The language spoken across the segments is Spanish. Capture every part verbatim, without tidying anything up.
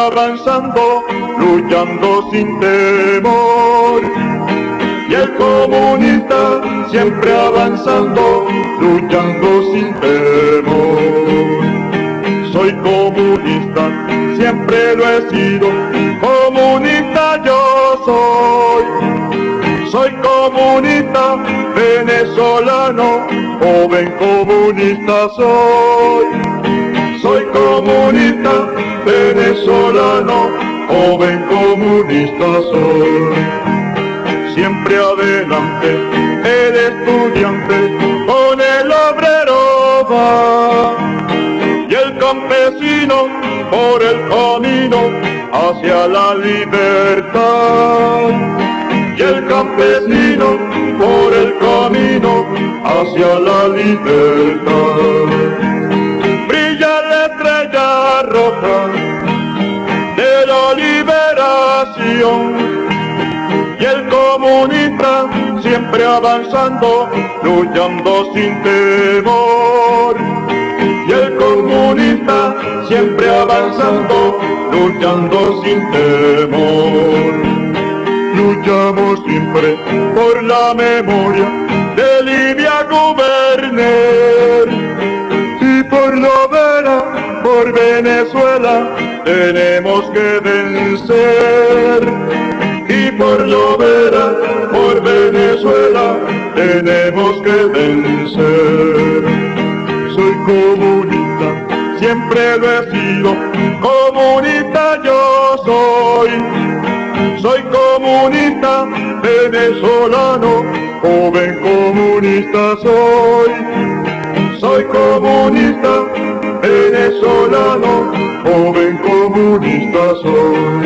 avanzando, luchando sin temor. Y el comunista siempre avanzando, luchando sin temor. Soy comunista, siempre lo he sido, comunista yo soy. Soy comunista, venezolano, joven comunista soy. Soy comunista, venezolano, joven comunista soy. Siempre adelante, el estudiante con el obrero va, y el campesino por el camino hacia la libertad. Y el campesino por el camino hacia la libertad. Brilla la estrella roja de la liberación, y el comunista siempre avanzando, luchando sin temor. Y el comunista siempre avanzando, luchando sin temor. Luchamos siempre por la memoria de Livia Guberner, y por lo vera, por Venezuela, tenemos que vencer. Y por lo vera, por Venezuela, tenemos que vencer. Soy comunista, siempre lo he sido, comunista yo soy. Soy comunista, venezolano, joven comunista soy. Soy comunista, venezolano, joven comunista soy.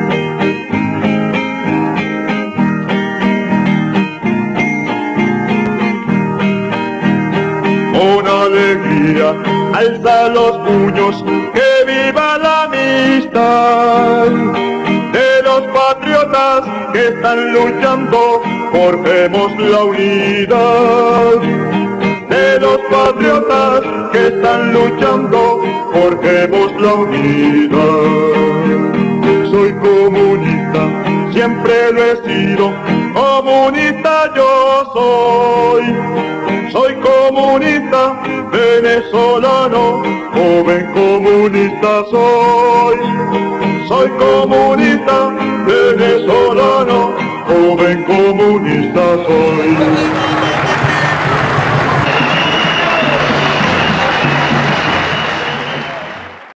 Con alegría alza los puños, que viva la amistad de los patriotas que están luchando, forjemos la unidad. De los patriotas que están luchando, forjemos la unidad. Soy comunista, siempre lo he sido, comunista yo soy. Soy comunista, venezolano, joven comunista soy. Soy comunista, venezolano,